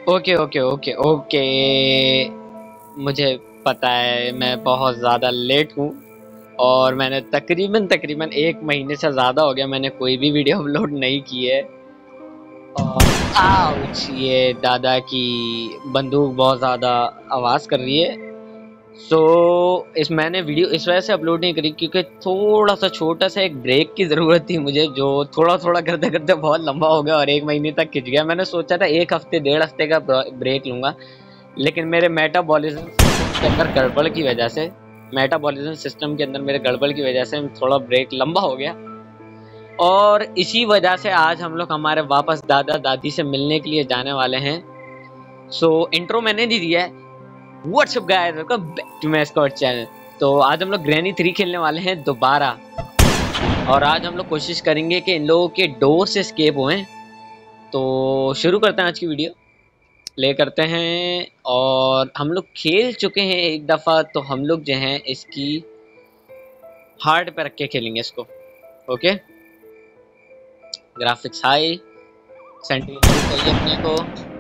Okay okay okay okay. मुझे पता है मैं बहुत ज़्यादा लेट हूँ और मैंने तकरीबन तकरीबन 1 महीने से ज़्यादा हो गया मैंने कोई भी वीडियो अपलोड नहीं की है। और आउच, ये दादा की बंदूक बहुत ज़्यादा आवाज़ कर रही है। सो इस मैंने वीडियो इस वजह से अपलोड नहीं करी क्योंकि थोड़ा सा छोटा सा एक ब्रेक की ज़रूरत थी मुझे, जो थोड़ा थोड़ा करते करते बहुत लंबा हो गया और 1 महीने तक खिंच गया। मैंने सोचा था 1 हफ्ते 1.5 हफ्ते का ब्रेक लूँगा, लेकिन मेरे मेटाबॉलिज्म के अंदर गड़बड़ की वजह से मेटाबॉलिज्म सिस्टम के अंदर मेरे गड़बड़ की वजह से थोड़ा ब्रेक लंबा हो गया। और इसी वजह से आज हम लोग हमारे वापस दादा दादी से मिलने के लिए जाने वाले हैं। सो इंट्रो मैंने नहीं दिया है। What's up guys, welcome back to my squad channel. तो आज हम लोग ग्रैनी 3 खेलने वाले हैं दोबारा, और आज हम लोग कोशिश करेंगे कि इन लोगों के डोर से एस्केप होएं। तो शुरू करते हैं आज की वीडियो, प्ले करते हैं। और हम लोग खेल चुके हैं एक दफ़ा, तो हम लोग जो हैं इसकी हार्ड पे रख के खेलेंगे इसको। ओके, ग्राफिक्स हाई, सेंटीमीटर चाहिए अपने को।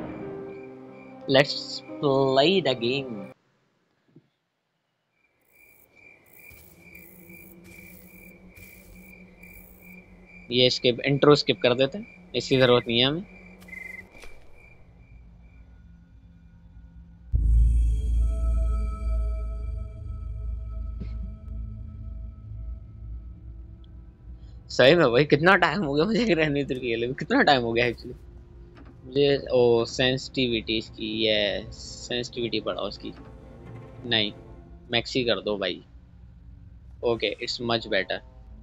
Let's play the game. ये स्किप, इंट्रो स्किप कर देते हैं, इसकी ज़रूरत नहीं है हमें। सही में भाई कितना टाइम हो गया मुझे रहने खेले, कितना टाइम हो गया एक्चुअली मुझे। ओ सेंसिटिविटी इसकी, ये सेंसिटिविटी बढ़ाओ उसकी। नहीं, मैक्सी कर दो भाई। Okay, it's much better.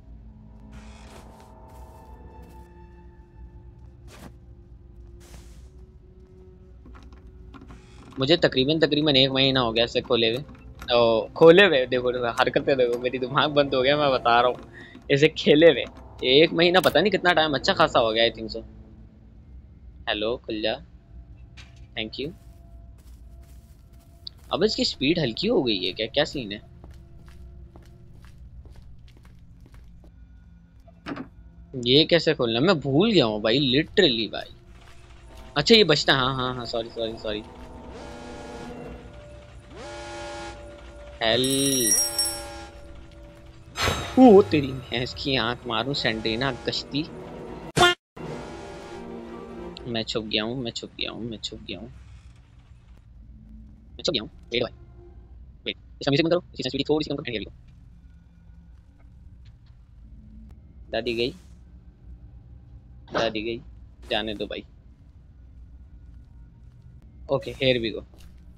मुझे तकरीबन तकरीबन 1 महीना हो गया इसे खोले हुए। ओ खोले हुए, देखो हरकतें देखो, मेरी दिमाग बंद हो गया, मैं बता रहा हूँ इसे खेले हुए 1 महीना, पता नहीं कितना टाइम, अच्छा खासा हो गया आई थिंक सो। हेलो, खुल जा, थैंक यू। अब इसकी स्पीड हल्की हो गई है क्या, क्या सीन है? ये कैसे खोलना, मैं भूल गया हूँ भाई, लिटरली भाई। अच्छा ये बचता, हाँ हाँ हाँ, सॉरी सॉरी सॉरी। हेल ओ तेरी भैंस की आंख मारूं, सेंटीना गश्ती। मैं छुप गया हूँ, मैं छुप गया हूँ, मैं छुप गया हूँ, मैं छुप गया हूँ। वेट भाई, वेट, इसका म्यूजिक बंद करो, इसकी सेंसिटिविटी थोड़ी सी कम करो। दादी गई, दादी गई, जाने दो भाई। Okay, here we go.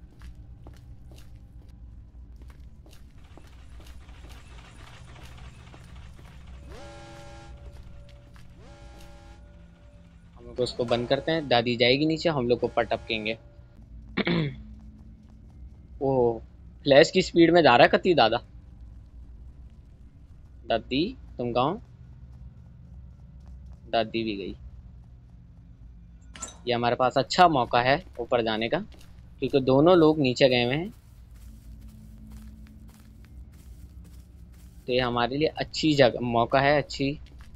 हम लोग उसको बंद करते हैं, दादी जाएगी नीचे, हम लोग ऊपर टपकेंगे। ओ फ्लैश की स्पीड में जा रहा है कती दादा। दादी तुम कहाँ हो? दादी भी गई। ये हमारे पास अच्छा मौका है ऊपर जाने का, क्योंकि दोनों लोग नीचे गए हुए हैं। तो ये हमारे लिए अच्छी जगह मौका है, अच्छी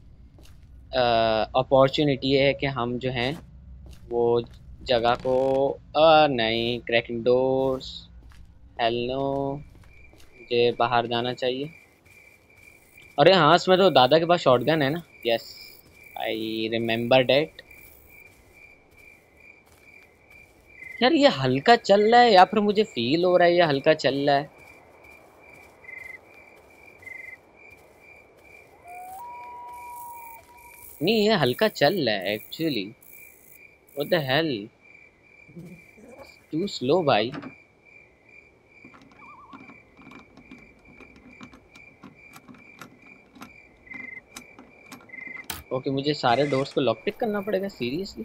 अपॉर्चुनिटी है कि हम जो हैं वो जगह को नहीं, क्रैकिंग डोर्स। हेलो, मुझे बाहर जाना चाहिए। अरे हाँ, इसमें तो दादा के पास शॉटगन है ना। Yes, I remember that. यार ये हल्का चल रहा है या फिर मुझे फील हो रहा है ये हल्का चल रहा है? नहीं, ये हल्का चल रहा है actually. What the hell, too slow भाई। ओके, मुझे सारे डोर्स को लॉक पिक करना पड़ेगा सीरियसली?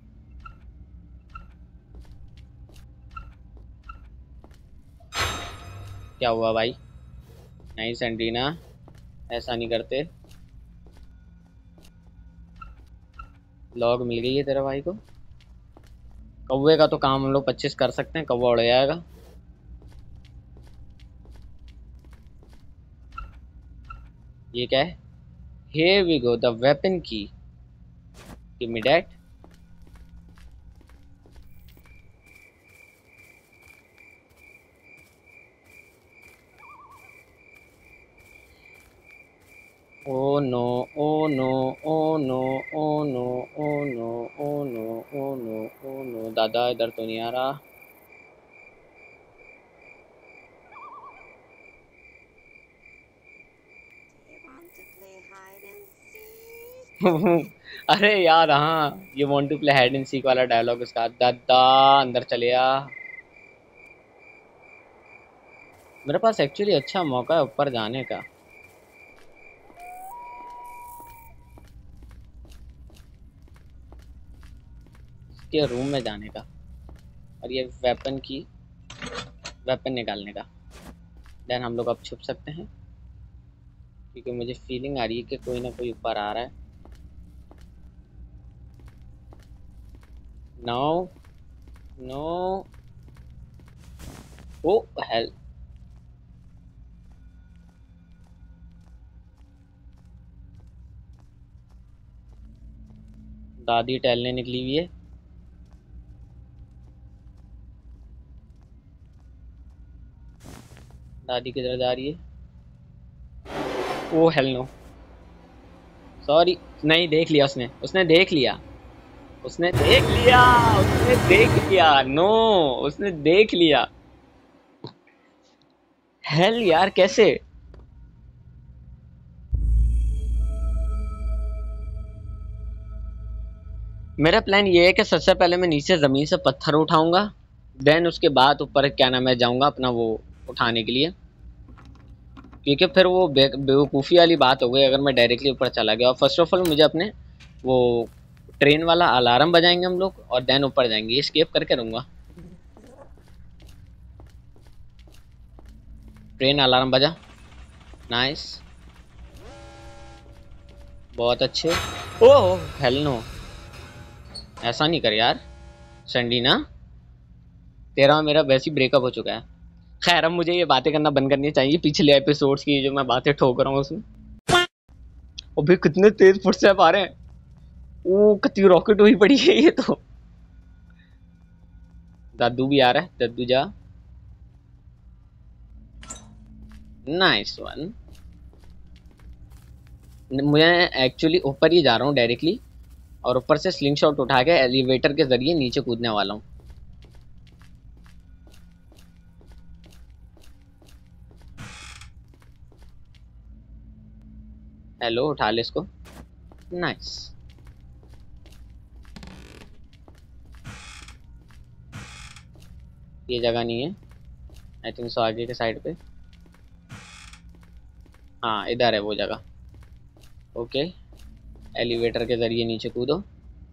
क्या हुआ भाई? नहीं सेंटीना, ऐसा नहीं करते। लॉग मिल गई है तेरे भाई को। कौवे का तो काम हम लोग 25 कर सकते हैं, कौवा उड़ जाएगा। ये क्या है? Here we go, the weapon key. Give me that. Oh no, oh no, oh no, oh no, oh no, oh no, oh no, oh no, दादा इधर तो नहीं आ रहा। अरे यार हाँ, ये want to play hide and seek वाला डायलॉग उसका, दादा अंदर चले आ। मेरे पास एक्चुअली अच्छा मौका है ऊपर जाने का। इसके रूम में जाने का, और ये वेपन निकालने का। देन हम लोग अब छुप सकते हैं, क्योंकि मुझे फीलिंग आ रही है कि कोई ना कोई ऊपर आ रहा है। No, no, oh hell. दादी टहलने निकली हुई है। दादी किधर जा रही है? Oh hell no, sorry. नहीं, देख लिया उसने, उसने देख लिया, उसने देख लिया, उसने देख लिया। नो, उसने देख लिया। हेल यार, कैसे? मेरा प्लान ये है कि सबसे पहले मैं नीचे जमीन से पत्थर उठाऊंगा, देन उसके बाद ऊपर क्या नाम है जाऊंगा अपना वो उठाने के लिए। क्योंकि फिर वो बेवकूफ़ी वाली बात हो गई अगर मैं डायरेक्टली ऊपर चला गया। और फर्स्ट ऑफ ऑल मुझे अपने वो ट्रेन वाला अलार्म बजाएंगे हम लोग, और देन ऊपर जाएंगे, स्केप करके रहूंगा। ट्रेन अलार्म बजा। नाइस, बहुत अच्छे। ओह हेल नो, ऐसा नहीं कर यार संडीना, तेरा और मेरा वैसे ही ब्रेकअप हो चुका है। खैर, अब मुझे ये बातें करना बंद करनी चाहिए, पिछले एपिसोड्स की जो मैं बातें ठोक रहा हूँ उसमें। और भी कितने तेज फुटस्टेप आ रहे हैं। ओ कितनी रॉकेट हुई पड़ी है ये तो। दादू भी आ रहा है, दादू जा। Nice one. मैं एक्चुअली ऊपर ही जा रहा हूँ डायरेक्टली, और ऊपर से स्लिंग शॉट उठा के एलिवेटर के जरिए नीचे कूदने वाला हूँ। हेलो, उठा ले इसको। नाइस। ये जगह नहीं है, आई थिंक सो आगे के साइड पे। हाँ, इधर है वो जगह। ओके, एलिवेटर के जरिए नीचे कूदो,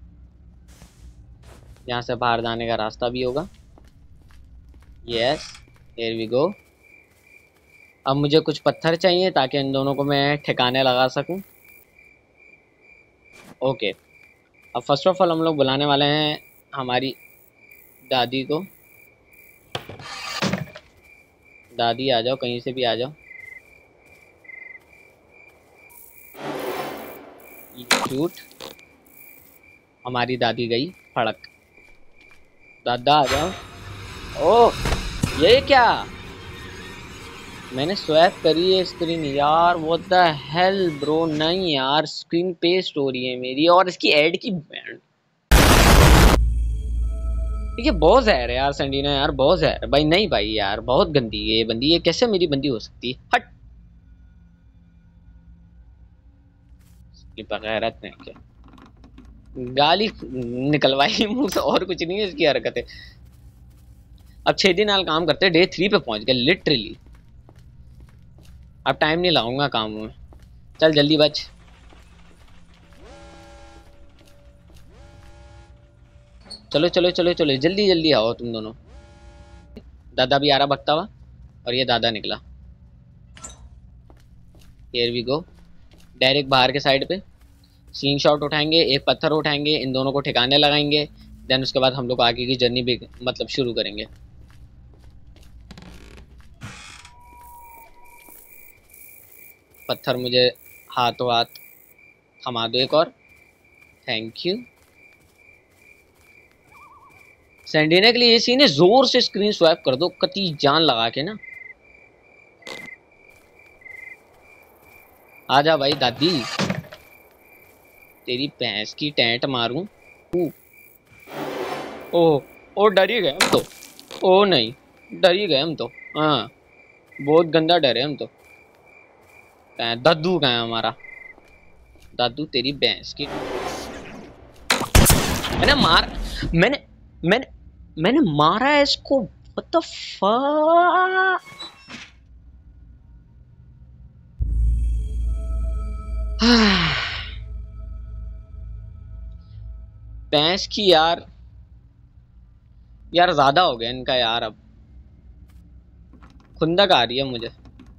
यहाँ से बाहर जाने का रास्ता भी होगा। Yes, here we go. अब मुझे कुछ पत्थर चाहिए ताकि इन दोनों को मैं ठिकाने लगा सकूं। ओके, अब फर्स्ट ऑफ ऑल हम लोग बुलाने वाले हैं हमारी दादी को। दादी आ जाओ, कहीं से भी आ जाओ। शूट, हमारी दादी गई फड़क। दादा आ जाओ। ओह, ये क्या? मैंने स्वैप करी है स्क्रीन यार, व्हाट द हेल ब्रो। नहीं यार, स्क्रीन पेस्ट हो रही है मेरी, और इसकी ऐड की बैंड। ये बहुत जहर है यार संडीना, यार बहुत जहर भाई। नहीं भाई यार, बहुत गंदी है ये बंदी, ये कैसे मेरी बंदी हो सकती है? हट, ये बगैरत है क्या? गाली निकलवाई मुंह से, और कुछ नहीं है इसकी हरकतें। अब 6 दिन हाल काम करते, डे 3 पे पहुंच गए लिटरली। अब टाइम नहीं लगाऊंगा काम में। चल जल्दी बच। चलो चलो चलो चलो, जल्दी जल्दी आओ तुम दोनों। दादा भी आ रहा भगता हुआ, और ये दादा निकला। हियर वी गो, डायरेक्ट बाहर के साइड पे स्लिंग शॉट उठाएंगे, एक पत्थर उठाएंगे, इन दोनों को ठिकाने लगाएंगे। देन उसके बाद हम लोग आगे की जर्नी भी मतलब शुरू करेंगे। पत्थर मुझे हाथों हाथ थमा दो एक और। Thank you. सैंडीना के लिए ये सीन है, जोर से स्क्रीन स्वैप कर दो कती जान लगा के ना। आजा भाई दादी, तेरी भैंस की टेंट मारूं। ओ ओ डर ही गए हम तो। ओ नहीं, डर ही गए हम तो। हाँ, बहुत गंदा डरे हम तो। दादू कहाँ है हमारा? दादू तेरी भैंस की। मैंने मार मैंने मैंने मैंने मारा है इसको। What the fuck. भैंस की यार, यार ज्यादा हो गया इनका यार। अब खुंदक आ रही है मुझे।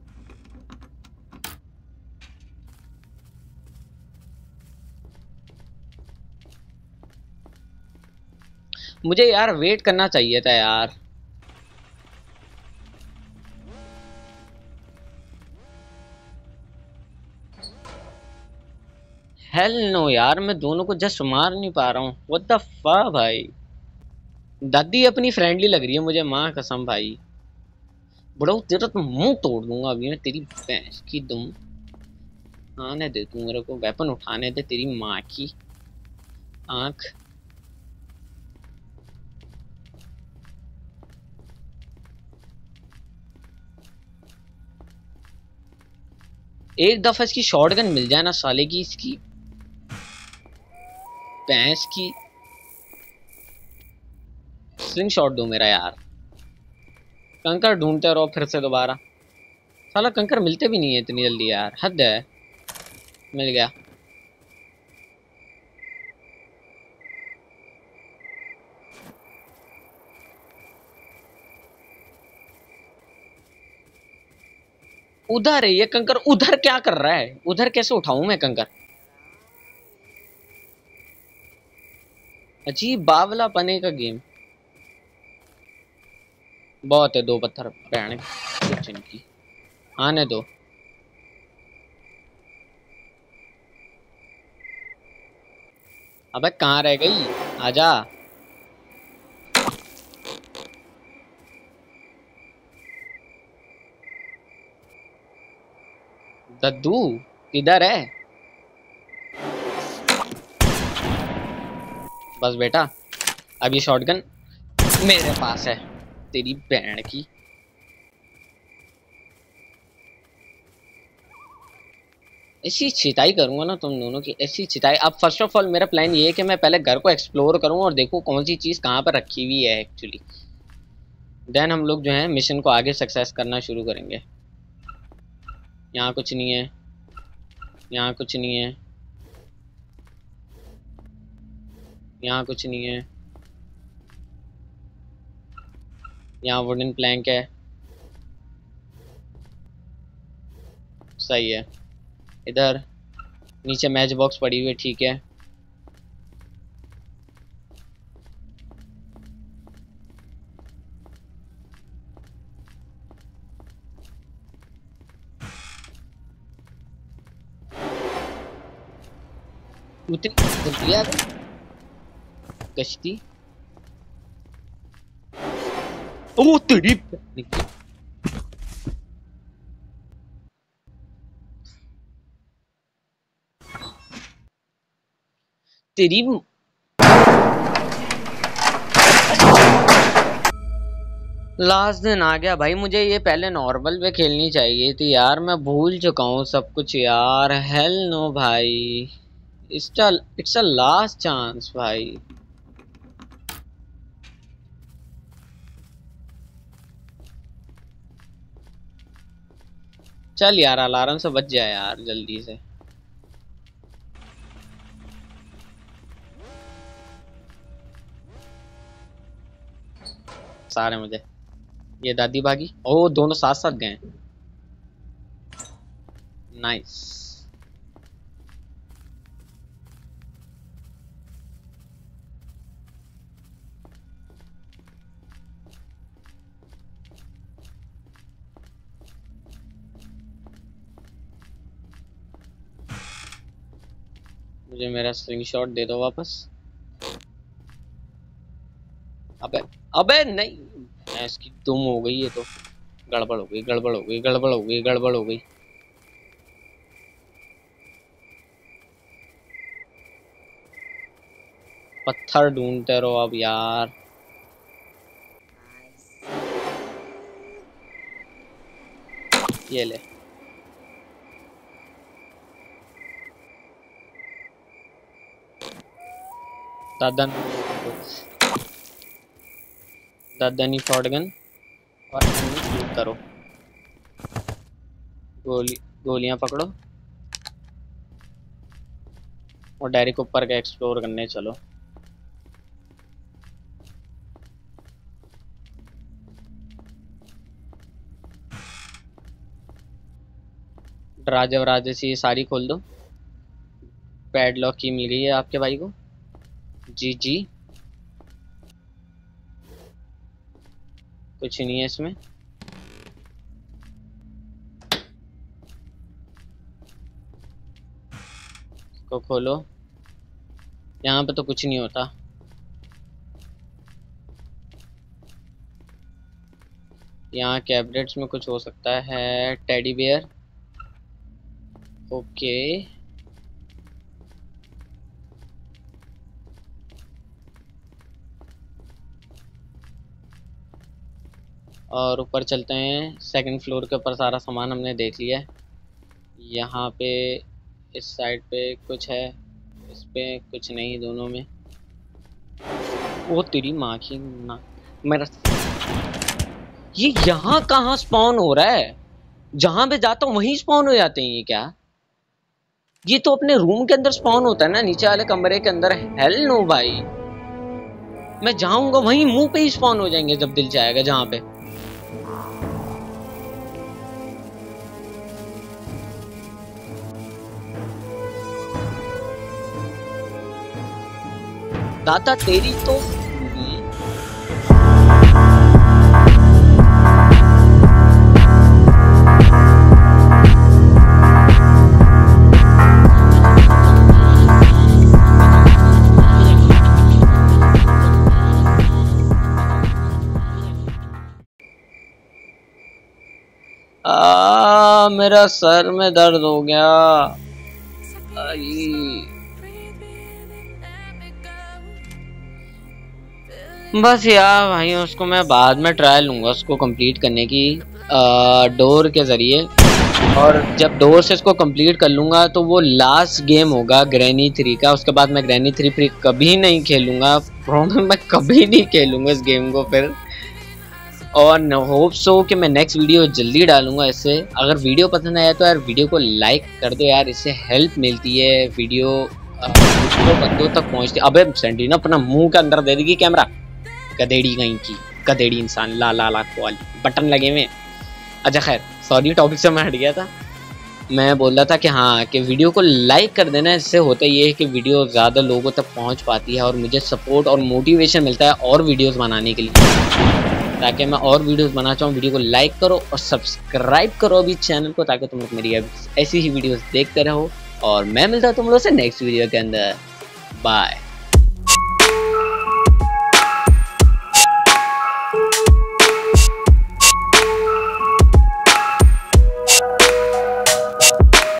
मुझे यार वेट करना चाहिए था यार। हेल नो यार, मैं दोनों को जस्ट मार नहीं पा रहा हूँ। व्हाट द फक भाई। दादी अपनी फ्रेंडली लग रही है मुझे, माँ कसम भाई। बड़ो तेरा तो मुंह तोड़ दूंगा अभी मैं, तेरी भैंस की दुम। आने दे तू मेरे को, वेपन उठाने दे तेरी माँ की आंख। एक दफा इसकी शॉटगन मिल जाए ना साले की, इसकी भैंस की। स्लिंग शॉट दो मेरा यार। कंकर ढूंढते रहो फिर से दोबारा। साला कंकर मिलते भी नहीं है इतनी जल्दी यार, हद है। मिल गया। उधर है ये कंकर। उधर क्या कर रहा है? उधर कैसे उठाऊं मैं कंकर? अजीब बावला पने का गेम। बहुत है, दो पत्थर पैण कुछ इनकी। आने दो। अबे कहाँ रह गई? आजा। दद्दू किधर है? बस बेटा, अब ये शॉटगन मेरे पास है, तेरी बहन की। ऐसी छिताई करूंगा ना तुम दोनों की, ऐसी छिताई। अब फर्स्ट ऑफ ऑल मेरा प्लान ये है कि मैं पहले घर को एक्सप्लोर करूं और देखूं कौन सी चीज कहाँ पर रखी हुई है एक्चुअली। देन हम लोग जो है मिशन को आगे सक्सेस करना शुरू करेंगे। यहाँ कुछ नहीं है, यहाँ कुछ नहीं है, यहाँ कुछ नहीं है। यहाँ वुडन प्लैंक है, सही है। इधर नीचे मैच बॉक्स पड़ी हुई है, ठीक है। उतनी गश्ती। ओ तेरी तेरी। लास्ट दिन आ गया भाई, मुझे ये पहले नॉर्मल पे खेलनी चाहिए थी यार। मैं भूल चुका हूँ सब कुछ यार। हेल नो भाई, इट्स अ लास्ट चांस भाई। चल यार, अलार्म से बच जाए यार जल्दी से। सारे मुझे। ये दादी भागी। ओ दोनों साथ साथ गए। नाइस। मुझे मेरा स्लिंग शॉट दे दो वापस। अबे अबे नहीं, इसकी दुम हो गई। ये तो गड़बड़ हो गई, गड़बड़ हो गई, गड़बड़ हो गई, गड़बड़ हो गई। पत्थर ढूंढते रहो अब यार। ये ले। दादनी शॉटगन और शूट करो। गोलियां पकड़ो और डायरेक्ट ऊपर का एक्सप्लोर करने चलो। दराजे वराजे से ये सारी खोल दो। पैडलॉक की मिल गई है आपके भाई को। जी जी, कुछ नहीं है इसमें। इसको खोलो। यहाँ पे तो कुछ नहीं होता। यहाँ कैबिनेट्स में कुछ हो सकता है। Teddy bear, okay. और ऊपर चलते हैं। सेकंड फ्लोर के ऊपर सारा सामान हमने देख लिया है। यहाँ पे इस साइड पे कुछ है, इस पे कुछ नहीं, दोनों में। वो तेरी माँ की ना, मेरा ये यहाँ कहाँ स्पॉन हो रहा है? जहां पे जाता हूँ वहीं स्पॉन हो जाते हैं ये क्या? ये तो अपने रूम के अंदर स्पॉन होता है ना, नीचे वाले कमरे के अंदर। हेल नो भाई, मैं जाऊंगा वहीं मुंह पे ही स्पॉन हो जाएंगे जब दिल चाहेगा जहां पे। दादा तेरी तो मेरा सर में दर्द हो गया। बस यार भाई, उसको मैं बाद में ट्राई लूंगा उसको कंप्लीट करने की डोर के जरिए। और जब डोर से इसको कंप्लीट कर लूंगा तो वो लास्ट गेम होगा ग्रैनी 3 का। उसके बाद मैं ग्रैनी 3 फिर कभी नहीं खेलूंगा। मैं कभी नहीं खेलूंगा इस गेम को फिर। और होप सो कि मैं नेक्स्ट वीडियो जल्दी डालूंगा इससे। अगर वीडियो पसंद आया तो यार वीडियो को लाइक कर दो यार, इससे हेल्प मिलती है वीडियो बंदों तक पहुंचती। अबे सेंटीना अपना मुंह के अंदर दे देगी कैमरा, गधेड़ी कहीं की, गधेड़ी इंसान। ला ला ला वाली बटन लगे हुए। अच्छा खैर, सॉरी टॉपिक से मैं हट गया था। मैं बोल रहा था कि हाँ, कि वीडियो को लाइक कर देना। इससे होता ये है कि वीडियो ज़्यादा लोगों तक पहुंच पाती है और मुझे सपोर्ट और मोटिवेशन मिलता है और वीडियोस बनाने के लिए, ताकि मैं और वीडियोस बना चाहूँ। वीडियो को लाइक करो और सब्सक्राइब करो अभी चैनल को, ताकि तुम लोग मेरी ऐसी ही वीडियोस देखते रहो। और मैं मिलता हूँ तुम लोग से नेक्स्ट वीडियो के अंदर। बाय।